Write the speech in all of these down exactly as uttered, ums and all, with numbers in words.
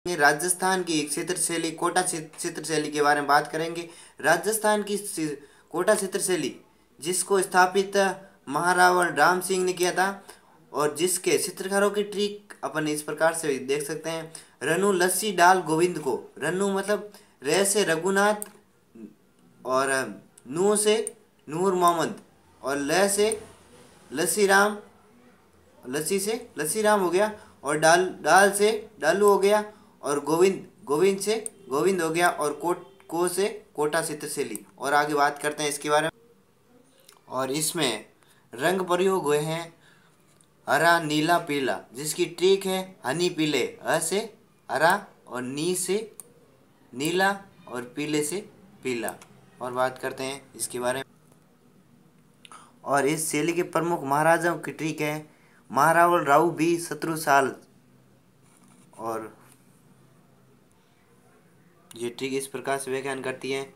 राजस्थान की एक चित्र शैली कोटा चित्र शैली के बारे में बात करेंगे। राजस्थान की सि- कोटा चित्र शैली जिसको स्थापित महारावण राम सिंह ने किया था और जिसके चित्रकारों की ट्रिक अपन इस प्रकार से देख सकते हैं। रनु लस्सी डाल गोविंद को, रनु मतलब रे से रघुनाथ और नू से नूर मोहम्मद और ल से लस्सी राम, लस्सी से लस्सी राम हो गया और डाल डाल से डालू हो गया और गोविंद गोविंद से गोविंद हो गया और कोट को से कोटा चित्र शैली। और आगे बात करते हैं इसके बारे में। और इसमें रंग प्रयोग हुए हैं हरा नीला पीला, जिसकी ट्रिक है हनी पीले, अ से हरा और नी से नीला और पीले से पीला। और बात करते हैं इसके बारे में। और इस शैली के प्रमुख महाराजाओं की ट्रिक है महारावल राव भी शत्रु साल। और ये ट्रिक इस प्रकार से व्याख्यान करती है।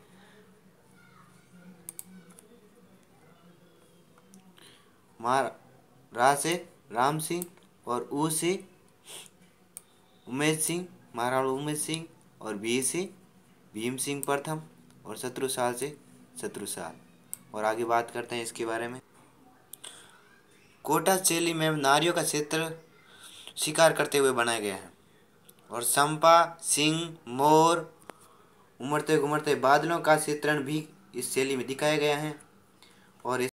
महार रा से राम सिंह और ऊ से उमेश सिंह, महाराणा उमेश सिंह और भी से भीम सिंह प्रथम और शत्रु साल से शत्रु साल। और आगे बात करते हैं इसके बारे में। कोटा शैली में नारियों का चित्र शिकार करते हुए बनाया गया है और संपा सिंह मोर उमड़ते घुमड़ते बादलों का चित्रण भी इस शैली में दिखाया गया है। और